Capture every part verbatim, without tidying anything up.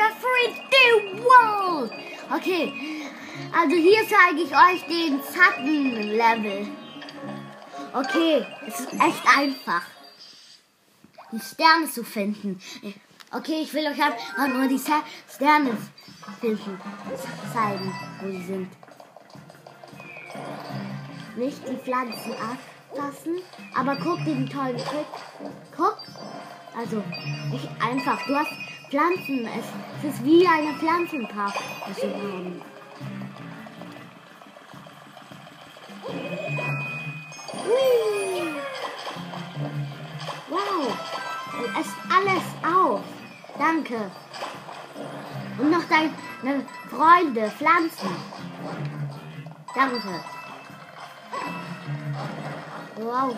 Fire Free the World. Okay, also hier zeige ich euch den Schattenlevel. Okay, es ist echt einfach, die Sterne zu finden. Okay, ich will euch einfach nur die Sterne finden, zeigen, wo sie sind. Nicht die Pflanzen abfassen, aber guck den tollen Trick. Guck, also nicht einfach, du hast Pflanzen, es, es ist wie eine Pflanzenpark, das wir haben. Hui. Wow, und esst alles auf. Danke. Und noch deine Freunde, Pflanzen. Danke. Wow.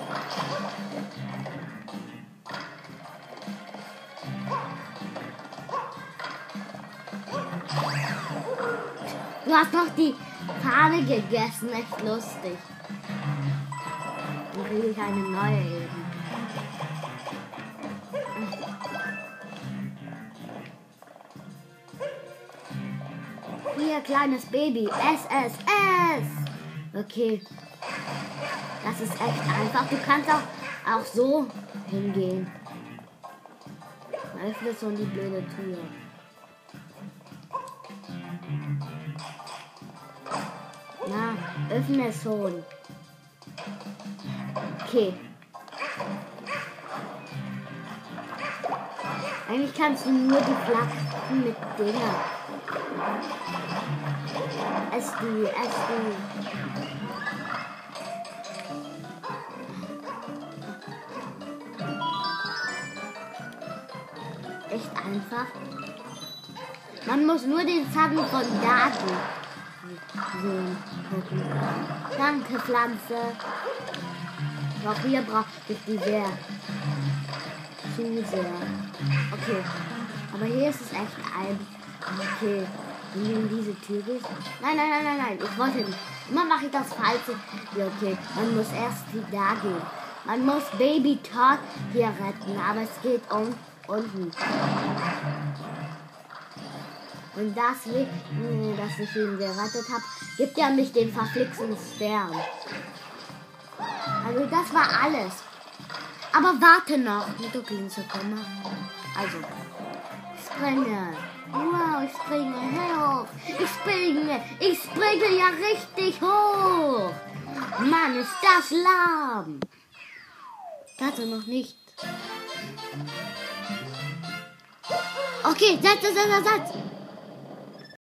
Du hast noch die Fahne gegessen, echt lustig. Dann kriege ich eine neue eben. Hier, kleines Baby. S, S, S. Okay. Das ist echt einfach. Du kannst auch, auch so hingehen. Öffne so die blöde Tür. Na, öffne es schon. Okay. Eigentlich kannst du nur die Flaggen mit Dinger. Ess die, ess die. Echt einfach. Man muss nur den Schatten von Daten sehen. Danke, Pflanze. Auch hier brauche ich die sehr. Zu sehr. Okay. Aber hier ist es echt ein. Okay. Wenn du in diese Tür gehst. Nein, nein, nein, nein, nein. Ich wollte nicht. Immer mache ich das Falsche. Ja, okay. Man muss erst da gehen. Man muss Baby Todd hier retten. Aber es geht um unten. Und das, dass ich ihn gerettet habe, gibt ja nicht den verflixten Stern. Also das war alles. Aber warte noch, mit dunklen zu kommen. Also, ich springe. Wow, ich springe hoch. Ich springe. Ich springe ja richtig hoch. Mann, ist das lahm. Warte noch nicht. Okay, setz, setz, setz, setz.